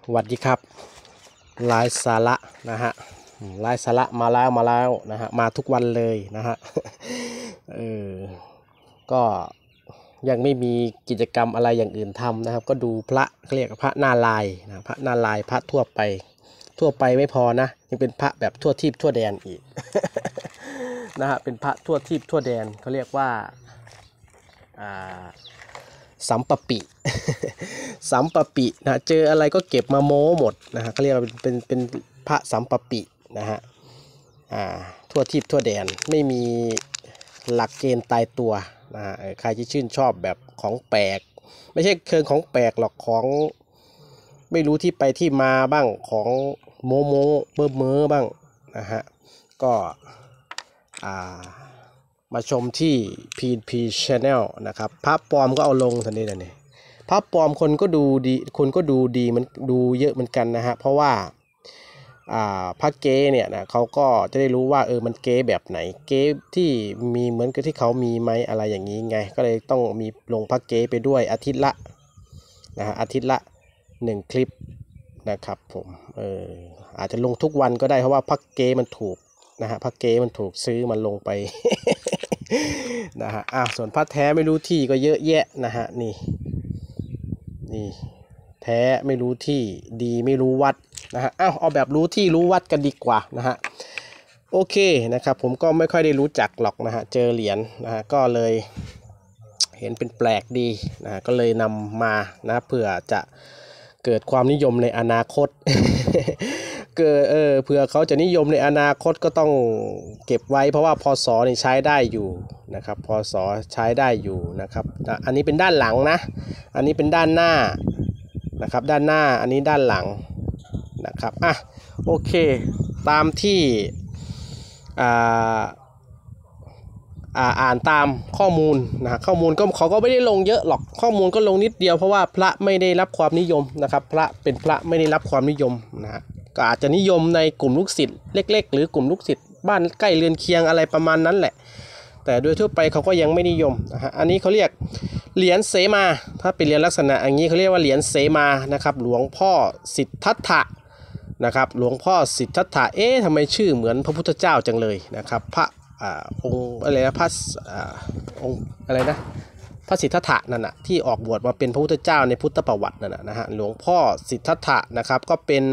สวัสดีครับลายสาระนะฮะลายสาระมาแล้วนะฮะมาทุกวันเลยนะฮะเออก็ยังไม่มีกิจกรรมอะไรอย่างอื่นทำนะครับก็ดูพระเขาเรียกพระหน้าลายนะพระหน้าลายพระทั่วไปไม่พอนะยังเป็นพระแบบทั่วทิพย์ทั่วแดนอีก นะฮะเป็นพระทั่วทิพย์ทั่วแดนเขาเรียกว่าอ่าสัมปปิ สัมปปินะเจออะไรก็เก็บมาโม้หมดนะฮะเขาเรียกว่าเป็นพระสัมปปินะฮะทั่วทิพย์ทั่วแดนไม่มีหลักเกณฑ์ตายตัวนะฮะใครที่ชื่นชอบแบบของแปลกไม่ใช่เชิงของแปลกหรอกของไม่รู้ที่ไปที่มาบ้างของโมเบ้อบ้างนะฮะก็มาชมที่ PNP Channel นะครับพระปลอมก็เอาลงทันทีนะเนี่ยพระปลอมคนก็ดูดีมันดูเยอะเหมือนกันนะฮะเพราะว่าพระเก๊เนี่ยนะเขาก็จะได้รู้ว่ามันเก๊แบบไหนเก๊ที่มีเหมือนกับที่เขามีไหมอะไรอย่างนี้ไงก็เลยต้องมีลงพระเก๊ไปด้วยอาทิตย์ละนะฮะอาทิตย์ละ1คลิปนะครับผมอาจจะลงทุกวันก็ได้เพราะว่าพระเก๊มันถูกนะฮะพระเก๊มันถูกซื้อมันลงไป นะฮะส่วนพระแท้ไม่รู้ที่ก็เยอะแยะนะฮะนี่แท้ไม่รู้ที่ดีไม่รู้วัดนะฮะเอาแบบรู้ที่รู้วัดกันดีกว่านะฮะโอเคนะครับผมก็ไม่ค่อยได้รู้จักหรอกนะฮะเจอเหรียญนะฮะก็เลยเห็นเป็นแปลกดีนะฮะก็เลยนำมานะเผื่อจะเกิดความนิยมในอนาคต เผื่อเขาจะนิยมในอนาคตก็ต้องเก็บไว้เพราะว่าพศนี่ใช้ได้อยู่นะครับพศใช้ได้อยู่นะครับอันนี้เป็นด้านหลังนะอันนี้เป็นด้านหน้านะครับด้านหน้าอันนี้ด้านหลังนะครับโอเคตามที่อ่านตามข้อมูลนะข้อมูลก็เขาก็ไม่ได้ลงเยอะหรอกข้อมูลก็ลงนิดเดียวเพราะว่าพระไม่ได้รับความนิยมนะครับพระไม่ได้รับความนิยมนะฮะก็อาจจะนิยมในกลุ่มลูกศิษย์เล็กๆหรือกลุ่มลูกศิษย์บ้านใกล้เรือนเคียงอะไรประมาณนั้นแหละแต่โดยทั่วไปเขาก็ยังไม่นิยมนะฮะอันนี้เขาเรียกเหรียญเสมาถ้าเป็นเหรียญลักษณะอย่างนี้เขาเรียกว่าเหรียญเสมานะครับหลวงพ่อสิทธัตถะนะครับหลวงพ่อสิทธัตถะทำไมชื่อเหมือนพระพุทธเจ้าจังเลยนะครับพระองค์อะไรนะพระองค์อะไรนะพระสิทธัตถะนั่นนะที่ออกบวชมาเป็นพระพุทธเจ้าในพุทธประวัตินั่นนะฮะหลวงพ่อสิทธัตถะนะครับก็เป็น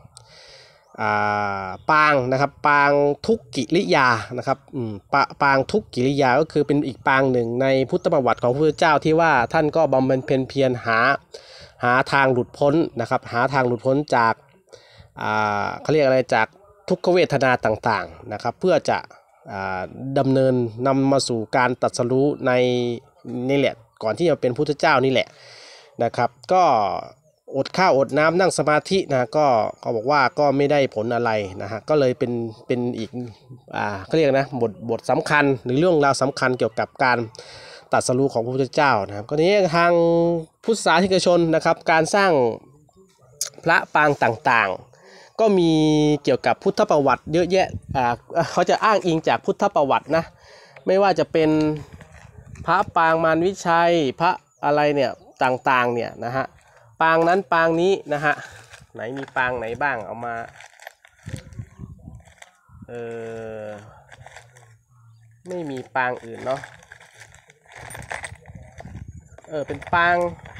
ปางนะครับปางทุกกิริยานะครับปางทุกกิริยาก็คือเป็นอีกปางหนึ่งในพุทธประวัติของพระพุทธเจ้าที่ว่าท่านก็บำเพ็ญเพียรหาทางหลุดพ้นนะครับหาทางหลุดพ้นจากเขาเรียกอะไรจากทุกขเวทนาต่างๆนะครับเพื่อจะดำเนินนำมาสู่การตรัสรู้ในนี่แหละก่อนที่จะเป็นพุทธเจ้านี่แหละนะครับก็อดข้าวอดน้ำนั่งสมาธินะก็เขาบอกว่าก็ไม่ได้ผลอะไรนะฮะก็เลยเป็นอีกเขาเรียกนะบทสำคัญหรือเรื่องราวสำคัญเกี่ยวกับการตรัสรู้ของพระพุทธเจ้านะครับก็นี้ทางพุทธศาสนิกชนนะครับการสร้างพระปางต่างๆก็มีเกี่ยวกับพุทธประวัติเยอะแยะเขาจะอ้างอิงจากพุทธประวัตินะไม่ว่าจะเป็นพระปางมารวิชัยพระอะไรเนี่ยต่างๆเนี่ยนะฮะปางนั้นปางนี้นะฮะไหนมีปางไหนบ้างเอามาไม่มีปางอื่นเนาะเป็นปาง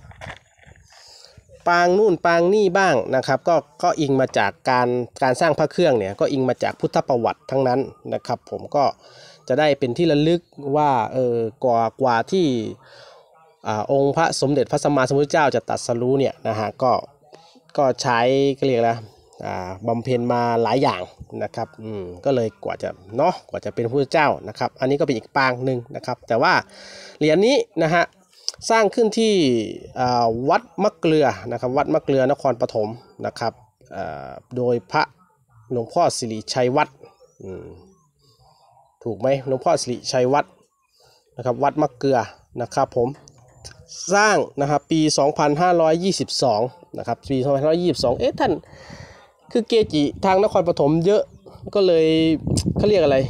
นู่นปางนี่บ้างนะครับก็อิงมาจากการสร้างพระเครื่องเนี่ยก็อิงมาจากพุทธประวัติทั้งนั้นนะครับผมก็จะได้เป็นที่ระลึกว่ากว่าที่องค์พระสมเด็จพระสัมมาสัมพุทธเจ้าจะตรัสรู้เนี่ยนะฮะก็ใช้ก็เรียกนะบำเพ็ญมาหลายอย่างนะครับก็เลยกว่าจะเป็นพระพุทธเจ้านะครับอันนี้ก็เป็นอีกปางหนึ่งนะครับแต่ว่าเหรียญนี้นะฮะสร้างขึ้นที่วัดมะเกลือนะครับวัดมะเกลือนครปฐมนะครับโดยพระหลวงพ่อสิริชัยวัดถูกไหมหลวงพ่อสิริชัยวัดนะครับวัดมะเกลือนะครับผมสร้างนะครับปี 2522 นะครับปี 2522ท่านคือเกจิทางนครปฐมเยอะก็เลยเขาเรียกอะไร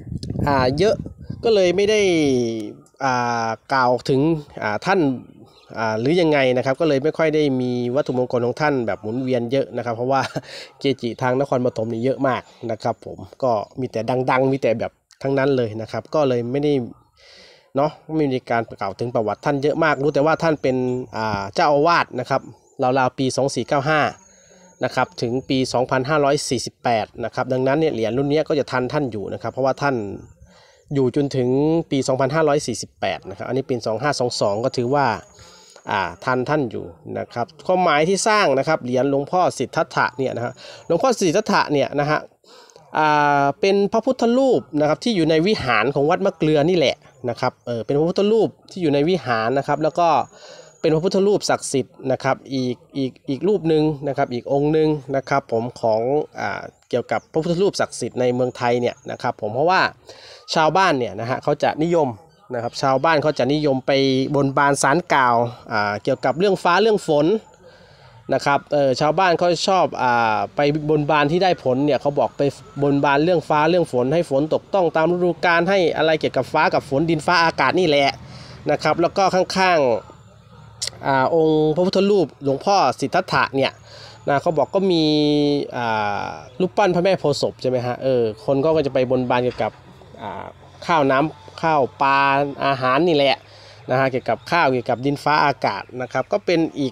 เยอะก็เลยไม่ได้กล่าวถึงท่านหรือยังไงนะครับก็เลยไม่ค่อยได้มีวัตถุมงคลของท่านแบบหมุนเวียนเยอะนะครับเพราะว่าเกจิทางนครปฐมนี่เยอะมากนะครับผมก็มีแต่ดังๆมีแต่แบบทั้งนั้นเลยนะครับก็เลยไม่ได้เนาะไม่มีการกล่าวถึงประวัติท่านเยอะมากรู้แต่ว่าท่านเป็นเจ้าอาวาสนะครับราวๆปี2495นะครับถึงปี2548นะครับดังนั้นเนี่ยเหรียญรุ่นนี้ก็จะทันท่านอยู่นะครับเพราะว่าท่านอยู่จนถึงปี2548นะครับอันนี้เป็น2522ก็ถือว่าทันท่านอยู่นะครับความหมายที่สร้างนะครับเหรียญหลวงพ่อสิทธัตถะเนี่ยนะฮะหลวงพ่อสิทธัตถะเนี่ยนะฮะเป็นพระพุทธรูปนะครับที่อยู่ในวิหารของวัดมะเกลือนี่แหละนะครับเป็นพระพุทธรูปที่อยู่ในวิหารนะครับแล้วก็เป็นพระพุทธรูปศักดิ์สิทธิ์นะครับอีกรูปหนึ่งนะครับอีกองค์หนึ่งนะครับผมของเกี่ยวกับพระพุทธรูปศักดิ์สิทธิ์ในเมืองไทยเนี่ยนะครับผมเพราะว่าชาวบ้านเนี่ยนะฮะเขาจะนิยมนะครับชาวบ้านเขาจะนิยมไปบนบานศาลกล่าวเกี่ยวกับเรื่องฟ้าเรื่องฝนนะครับชาวบ้านเขาชอบไปบนบานที่ได้ผลเนี่ยเขาบอกไปบนบานเรื่องฟ้าเรื่องฝนให้ฝนตกต้องตามฤดูกาลให้อะไรเกี่ยวกับฟ้ากับฝนดินฟ้าอากาศนี่แหละนะครับแล้วก็ข้างๆองค์พระพุทธรูปหลวงพ่อสิทธัตถะเนี่ยนะเขาบอกก็มีรูปปั้นพระแม่โพธิ์ศพใช่ไหมฮะคนก็จะไปบนบานเกี่ยวกับข้าวน้ำข้าวปลาอาหารนี่แหละนะฮะเกี่ยวกับข้าวเกี่ยวกับดินฟ้าอากาศนะครับก็เป็นอีก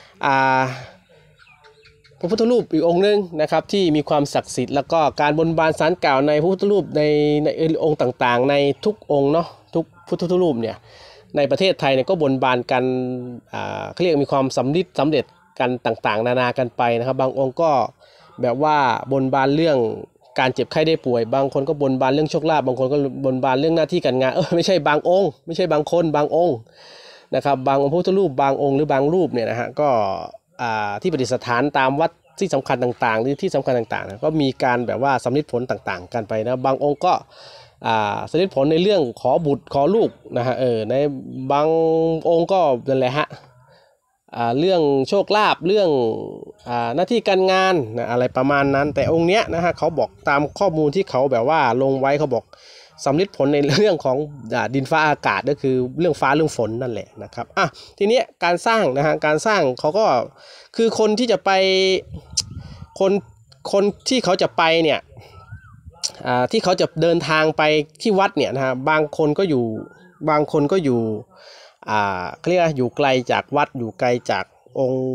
พระพุทธรูปอีกองค์นึงนะครับที่มีความศักดิ์สิทธิ์แล้วก็การบนบานศาลกล่าวในพระพุทธรูปในองค์ต่างๆในทุกองค์เนาะทุกพุทธรูปเนี่ยในประเทศไทยเนี่ยก็บนบานกันเขาเรียกมีความสำเร็จกันต่างๆนานากันไปนะครับบางองค์ก็แบบว่าบนบานเรื่องการเจ็บไข้ได้ป่วยบางคนก็บนบานเรื่องโชคลาภบางคนก็บนบานเรื่องหน้าที่การงานไม่ใช่บางองค์ไม่ใช่บางคนบางองค์นะครับบางองค์พระพุทธรูปบางองค์หรือบางรูปเนี่ยนะฮะก็ที่ประดิษฐานตามวัดที่สำคัญต่างๆหรือที่สำคัญต่างๆนะก็มีการแบบว่าสำลิดผลต่างๆกันไปนะบางองค์ก็สำลิดผลในเรื่องขอบุตรขอลูกนะฮะในบางองค์ก็นั่นแหละฮะเรื่องโชคลาภเรื่องหน้าที่การงานนะอะไรประมาณนั้นแต่องค์เนี้ยนะฮะเขาบอกตามข้อมูลที่เขาแบบว่าลงไว้เขาบอกสำลิดผลในเรื่องของดินฟ้าอากาศก็คือเรื่องฟ้าเรื่องฝนนั่นแหละนะครับทีนี้การสร้างนะฮะการสร้างเขาก็คือคนที่จะไปคนที่เขาจะไปเนี่ยที่เขาจะเดินทางไปที่วัดเนี่ยนะฮะบางคนก็อยู่เขาเรียกว่าอยู่ไกลจากวัดอยู่ไกลจากองค์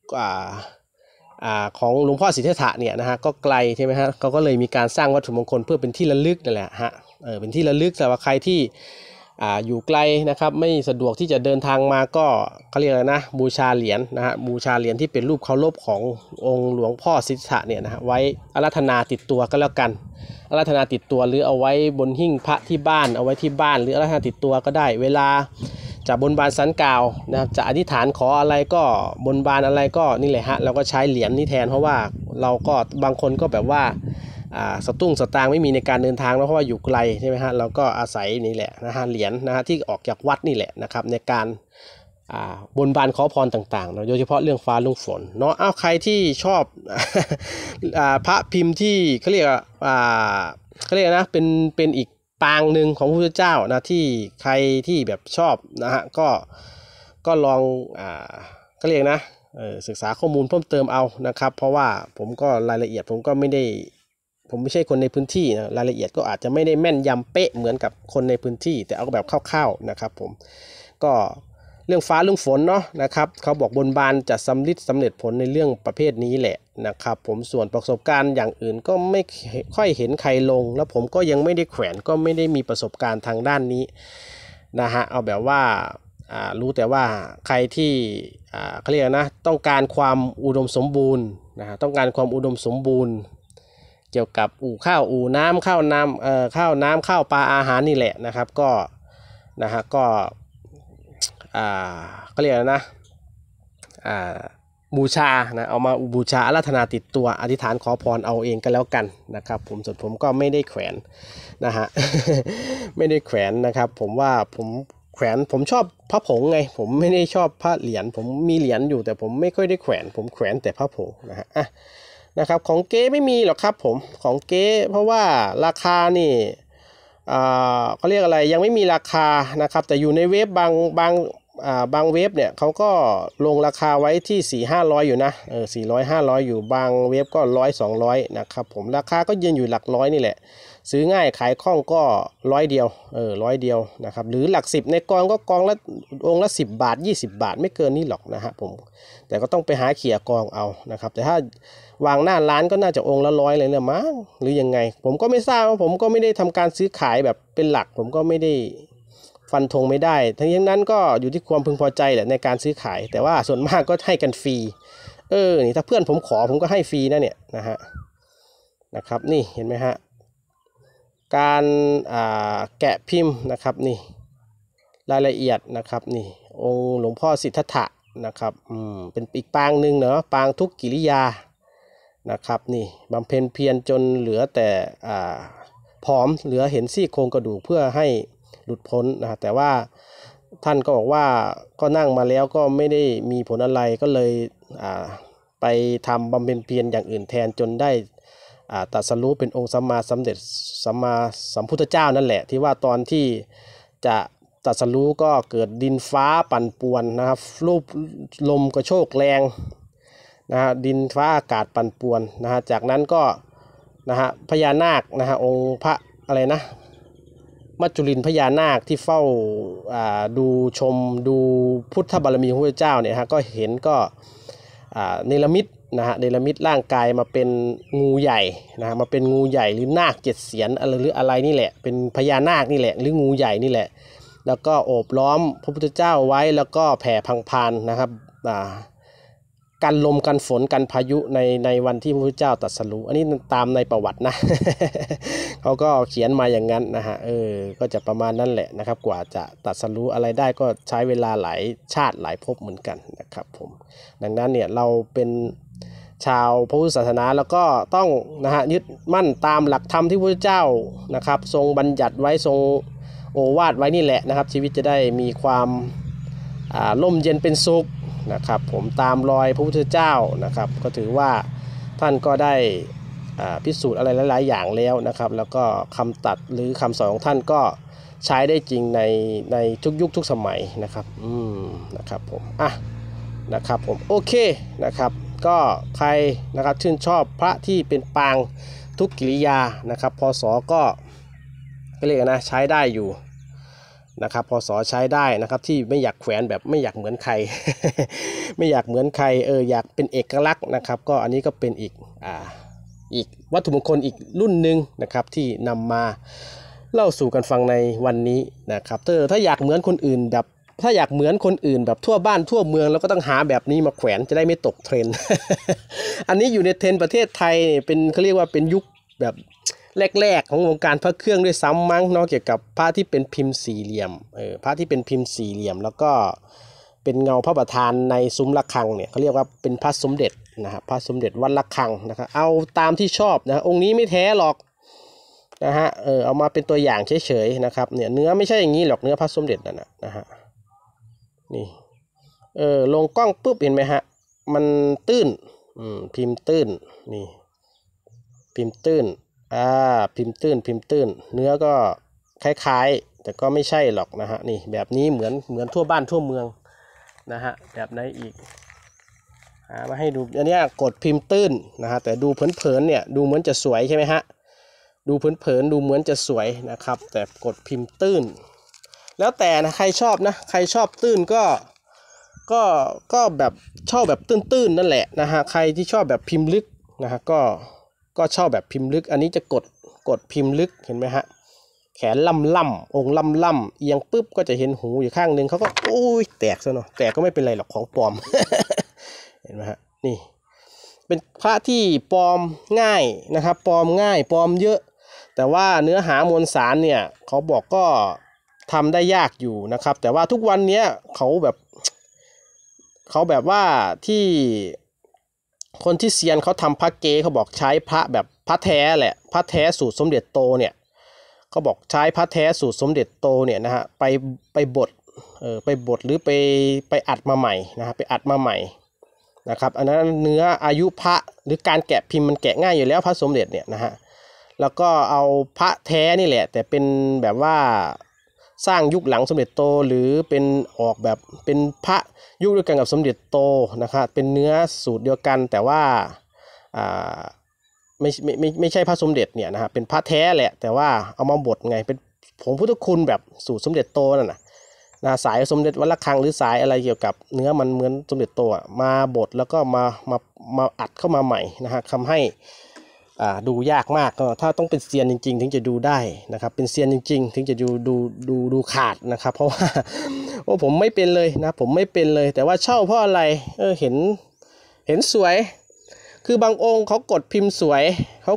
ของหลวงพ่อสิทธัตถะเนี่ยนะฮะก็ไกลใช่ไหมฮะเขาก็เลยมีการสร้างวัตถุมงคลเพื่อเป็นที่ระลึกนั่นแหละฮะเป็นที่ระลึกสำหรับใครที่อยู่ไกลนะครับไม่สะดวกที่จะเดินทางมาก็เขาเรียกอะไรนะบูชาเหรียญนะฮะบูชาเหรียญที่เป็นรูปเคารพขององค์หลวงพ่อสิทธัตถะเนี่ยนะฮะไว้อาราธนาติดตัวก็แล้วกันอาราธนาติดตัวหรือเอาไว้บนหิ้งพระที่บ้านเอาไว้ที่บ้านหรืออาราธนาติดตัวก็ได้เวลาจะบนบานศาลกล่าวนะครับจะอธิษฐานขออะไรก็บนบานอะไรก็นี่แหละฮะเราก็ใช้เหรียญนี้แทนเพราะว่าเราก็บางคนก็แบบว่าสตุ้งสตางค์ไม่มีในการเดินทางเพราะว่าอยู่ไกลใช่ไหมฮะเราก็อาศัยนี่แหละนะฮะเหรียญนะฮะที่ออกจากวัดนี่แหละนะครับในการบนบานขอพรต่างๆโดยเฉพาะเรื่องฟ้าเรื่องฝนเนาะใครที่ชอบ พระพิมพ์ที่เขาเรียกนะเป็นอีกปางหนึ่งของพระพุทธเจ้านะที่ใครที่แบบชอบนะฮะก็ลองก็เรียกนะศึกษาข้อมูลเพิ่มเติมเอานะครับเพราะว่าผมก็รายละเอียดผมไม่ใช่คนในพื้นที่นะรายละเอียดก็อาจจะไม่ได้แม่นยำเป๊ะเหมือนกับคนในพื้นที่แต่เอาแบบคร่าวๆนะครับผมก็เรื่องฟ้าเรื่องฝนเนาะนะครับเขาบอกบนบานจะสำเร็จผลในเรื่องประเภทนี้แหละนะครับผมส่วนประสบการณ์อย่างอื่นก็ไม่ค่อยเห็นใครลงแล้วผมก็ยังไม่ได้แขวนก็ไม่ได้มีประสบการณ์ทางด้านนี้นะฮะเอาแบบว่ารู้แต่ว่าใครที่เขาเรียกนะต้องการความอุดมสมบูรณ์นะฮะต้องการความอุดมสมบูรณ์เกี่ยวกับข้าวน้ำข้าวปลาอาหารนี่แหละนะครับก็นะฮะก็เขาเรียกนะบูชานะเอามาบูชาอาราธนาติดตัวอธิษฐานขอพรเอาเองก็แล้วกันนะครับส่วนผมก็ไม่ได้แขวนนะฮะ ไม่ได้แขวนนะครับผมว่าผมแขวนผมชอบพระผงไงผมไม่ได้ชอบพระเหรียญผมมีเหรียญอยู่แต่ผมไม่ค่อยได้แขวนผมแขวนแต่พระผงนะฮะนะครับของเก๊ไม่มีหรอกครับผมของเก๊เพราะว่าราคานี่เขาเรียกอะไรยังไม่มีราคานะครับแต่อยู่ในเว็บบางบางเว็บเนี่ยเขาก็ลงราคาไว้ที่400-500อยู่นะ400-500อยู่บางเว็บก็100-200นะครับผมราคาก็ยืนอยู่หลักร้อยนี่แหละซื้อง่ายขายคล่องก็100เดียว100เดียวนะครับหรือหลัก10ในกองก็กองละองค์ละ10 บาท20 บาทไม่เกินนี้หรอกนะฮะผมแต่ก็ต้องไปหาเขี่ยกองเอานะครับแต่ถ้าวางหน้าร้านก็น่าจะองค์ละ100เลยเนี่ยมั้งหรือยังไงผมก็ไม่ทราบว่าผมก็ไม่ได้ทำการซื้อขายแบบเป็นหลักผมก็ไม่ได้ฟันธงไม่ได้ทั้งนี้นั้นก็อยู่ที่ความพึงพอใจแหละในการซื้อขายแต่ว่าส่วนมากก็ให้กันฟรีนี่ถ้าเพื่อนผมขอผมก็ให้ฟรีนะเนี่ยนะครับนี่เห็นไหมฮะการแกะพิมพ์นะครับนี่รายละเอียดนะครับนี่องค์หลวงพ่อสิทธัตถะนะครับเป็นอีกปางหนึ่งเนาะปางทุกกิริยานะครับนี่บำเพ็ญเพียรจนเหลือแต่ผอมเหลือเห็นซี่โครงกระดูกเพื่อให้หลุดพ้นนะแต่ว่าท่านก็บอกว่าก็นั่งมาแล้วก็ไม่ได้มีผลอะไรก็เลยไปทำบำเพ็ญเพียรอย่างอื่นแทนจนได้ตรัสรู้เป็นองค์สัมมาสัมพุทธเจ้านั่นแหละที่ว่าตอนที่จะตรัสรู้ก็เกิดดินฟ้าปั่นป่วนนะครับรูปลมกระโชกแรงนะฮะดินฟ้าอากาศปั่นป่วนนะฮะจากนั้นก็นะฮะพญานาคนะฮะองค์พระอะไรนะมัจจุรินทร์พญานาคที่เฝ้าดูชมดูพุทธบารมีของพระเจ้าเนี่ยฮะก็เห็นก็เนรมิตนะฮะเนรมิตร่างกายมาเป็นงูใหญ่นะฮะมาเป็นงูใหญ่หรือนาค7 เสียนอะไรหรืออะไรนี่แหละเป็นพญานาคนี่แหละหรืองูใหญ่นี่แหละแล้วก็โอบล้อมพระพุทธเจ้าไว้แล้วก็แผ่พังพานนะครับกันลมกันฝนกันพายุในวันที่พระพุทธเจ้าตรัสรู้อันนี้ตามในประวัตินะ เขาก็เขียนมาอย่างนั้นนะฮะก็จะประมาณนั้นแหละนะครับกว่าจะตรัสรู้อะไรได้ก็ใช้เวลาหลายชาติหลายภพเหมือนกันนะครับผมดังนั้นเนี่ยเราเป็นชาวพระพุทธศาสนาแล้วก็ต้องนะฮะยึดมั่นตามหลักธรรมที่พระพุทธเจ้านะครับทรงบัญญัติไว้ทรงโอวาทไว้นี่แหละนะครับชีวิตจะได้มีความร่มเย็นเป็นสุขนะครับผมตามรอยพระพุทธเจ้านะครับก็ถือว่าท่านก็ได้พิสูจน์อะไรหลายๆอย่างแล้วนะครับแล้วก็คำตัดหรือคำสอนของท่านก็ใช้ได้จริงในทุกยุคทุกสมัยนะครับนะครับผมนะครับผมโอเคนะครับก็ใครนะครับชื่นชอบพระที่เป็นปางทุกกิริยานะครับพศก็เรียกนะใช้ได้อยู่นะครับพศใช้ได้นะครับที่ไม่อยากแขวนแบบไม่อยากเหมือนใคร ไม่อยากเหมือนใครอยากเป็นเอกลักษณ์นะครับก็อันนี้ก็เป็นอีกวัตถุมงคลอีกรุ่นหนึ่งนะครับที่นำมาเล่าสู่กันฟังในวันนี้นะครับถ้าอยากเหมือนคนอื่นแบบถ้าอยากเหมือนคนอื่นแบบทั่วบ้านทั่วเมืองแล้วก็ต้องหาแบบนี้มาแขวนจะได้ไม่ตกเทรนด์ อันนี้อยู่ในเทรนด์ประเทศไทยเป็นเขาเรียกว่าเป็นยุคแบบแรกๆของวงการพระเครื่องด้วยซ้ำมั้งเนาะเกี่ยวกับพระที่เป็นพิมพ์สี่เหลี่ยมพระที่เป็นพิมพ์สี่เหลี่ยมแล้วก็เป็นเงาพระประธานในซุ้มระฆังเนี่ยเขาเรียกว่าเป็นพระสมเด็จนะครับพระสมเด็จวัดระฆังนะครับเอาตามที่ชอบนะองค์นี้ไม่แท้หรอกนะฮะเอามาเป็นตัวอย่างเฉยๆนะครับเนี่ยเนื้อไม่ใช่อย่างนี้หรอกเนื้อพระสมเด็จนะฮะนี่ลงกล้องปุ๊บเห็นไหมฮะมันตื้นพิมพ์ตื้นนี่พิมพ์ตื้นพิมพ์ตื้นเนื้อก็คล้ายๆแต่ก็ไม่ใช่หรอกนะฮะนี่แบบนี้เหมือนทั่วบ้านทั่วเมืองนะฮะแบบไหนอีกมาให้ดูอันนี้กดพิมพ์ตื้นนะฮะแต่ดูเผินๆเนี่ยดูเหมือนจะสวยใช่ไหมฮะดูเผินๆดูเหมือนจะสวยนะครับแต่กดพิมพ์ตื้นแล้วแต่นะใครชอบนะใครชอบตื้นก็แบบชอบแบบตื้นนั่นแหละนะฮะใครที่ชอบแบบพิมพ์ลึกนะฮะก็ชอบแบบพิมพ์ลึกอันนี้จะกดพิมพ์ลึกเห็นไหมฮะแขนล่ำองค์ล่ำเอียงปุ๊บก็จะเห็นหูอยู่ข้างนึงเขาก็โอ้ยแตกซะเนาะแตกก็ไม่เป็นไรหรอกของปลอม เห็นไหมฮะนี่เป็นพระที่ปลอมง่ายนะครับปลอมง่ายปลอมเยอะแต่ว่าเนื้อหามวลสารเนี่ยเขาบอกก็ทำได้ยากอยู่นะครับแต่ว่าทุกวันนี้เขาแบบว่าที่คนที่เซียนเขาทำพระเก๊เขาบอกใช้พระแบบพระแท้แหละพระแท้สูตรสมเด็จโตเนี่ยเขาบอกใช้พระแท้สูตรสมเด็จโตเนี่ยนะฮะไปบดหรือไปอัดมาใหม่นะฮะไปอัดมาใหม่นะครับอันนั้นเนื้ออายุพระหรือการแกะพิมพ์มันแกะง่ายอยู่แล้วพระสมเด็จเนี่ยนะฮะแล้วก็เอาพระแท้นี่แหละแต่เป็นแบบว่าสร้างยุคหลังสมเด็จโตหรือเป็นออกแบบเป็นพระยุคเดียวกันกับสมเด็จโตนะครับเป็นเนื้อสูตรเดียวกันแต่ว่าไม่ใช่พระสมเด็จเนี่ยนะครับเป็นพระแท้แหละแต่ว่าเอามาบดไงเป็นผงพุทธคุณแบบสูตรสมเด็จโตนั่นนะสายสมเด็จวัดระฆังหรือสายอะไรเกี่ยวกับเนื้อมันเหมือนสมเด็จโตมาบดแล้วก็มาอัดเข้ามาใหม่นะฮะทำให้ดูยากมากก็ถ้าต้องเป็นเซียนจริงๆถึงจะดูได้นะครับเป็นเซียนจริงๆถึงจะดูขาดนะครับเพราะว่าผมไม่เป็นเลยนะผมไม่เป็นเลยแต่ว่าเช่าเพราะอะไรเห็นสวยคือบางองค์เขากดพิมพ์สวย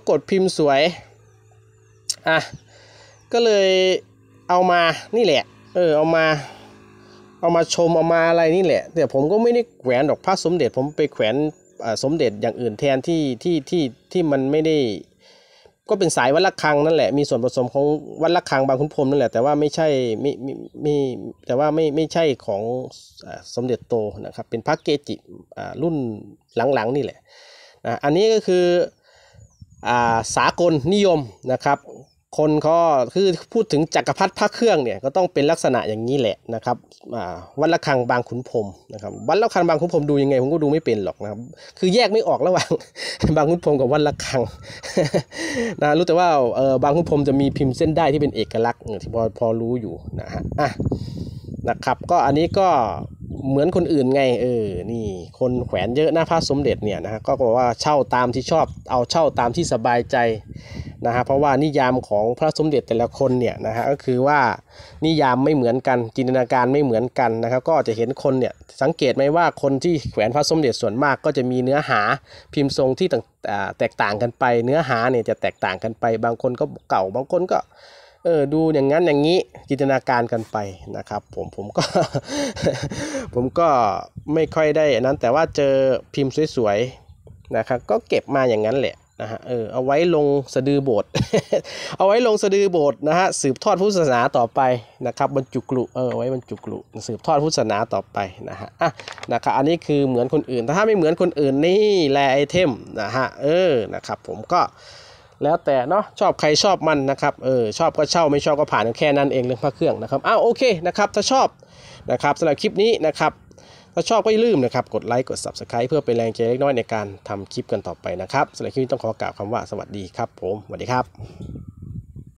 ก็เลยเอามานี่แหละเอามาชมเอามาอะไรนี่แหละแต่ผมก็ไม่ได้แขวนดอกพระสมเด็จผมไปแขวนสมเด็จอย่างอื่นแทนที่มันไม่ได้ก็เป็นสายวัดระฆังนั่นแหละมีส่วนผสมของวัดระฆังบางขุนพรหมนั่นแหละแต่ว่าไม่ใช่แต่ว่าไม่ใช่ของสมเด็จโตนะครับเป็นพระเกจิรุ่นหลังๆนี่แหละอันนี้ก็คือสากลนิยมนะครับคนก็คือพูดถึงจักรพรรดิพระเครื่องเนี่ยก็ต้องเป็นลักษณะอย่างนี้แหละนะครับวัดระฆังบางขุนพรหมนะครับวัดระฆังบางขุนพรหมดูยังไงผมก็ดูไม่เป็นหรอกนะครับคือแยกไม่ออกระหว่าง บางขุนพรหมกับวัดระฆัง นะรู้แต่ว่าบางขุนพรหมจะมีพิมพ์เส้นได้ที่เป็นเอกลักษณ์ที่พอรู้อยู่นะฮะนะครับก็อันนี้ก็เหมือนคนอื่นไงนี่คนแขวนเยอะหน้าพระสมเด็จเนี่ยนะฮะก็บอกว่าเช่าตามที่ชอบเอาเช่าตามที่สบายใจนะฮะเพราะว่านิยามของพระสมเด็จแต่ละคนเนี่ยนะฮะก็คือว่านิยามไม่เหมือนกันจินตนาการไม่เหมือนกันนะครับก็จะเห็นคนเนี่ยสังเกตไหมว่าคนที่แขวนพระสมเด็จส่วนมากก็จะมีเนื้อหาพิมพ์ทรงที่แตกต่างกันไปเนื้อหาเนี่ยจะแตกต่างกันไปบางคนก็เก่าบางคนก็ดูอย่างนั้นอย่างนี้จินตนาการกันไปนะครับผมก็ ผมก็ไม่ค่อยได้นั้นแต่ว่าเจอพิมพ์สวยๆนะครับก็เก็บมาอย่างนั้นแหละนะฮะเอาไว้ลงสะดือโบสถ์ เอาไว้ลงสะดือโบสถ์นะฮะสืบทอดพุทธศาสนาต่อไปนะครับบรรจุกลุไว้บรรจุกลุสืบทอดพุทธศาสนาต่อไปนะฮะนะครับอันนี้คือเหมือนคนอื่นถ้าไม่เหมือนคนอื่นนี่แลไอเทมนะฮะนะครับผมก็แล้วแต่เนาะชอบใครชอบมันนะครับชอบก็เช่าไม่ชอบก็ผ่านแค่นั้นเองเรื่องพระเครื่องนะครับโอเคนะครับถ้าชอบนะครับสำหรับคลิปนี้นะครับถ้าชอบก็อย่าลืมนะครับกดไลค์กด Subscribe เพื่อเป็นแรงใจเล็กน้อยในการทำคลิปกันต่อไปนะครับสำหรับคลิปนี้ต้องขอกล่าวคำว่าสวัสดีครับผมสวัสดีครับ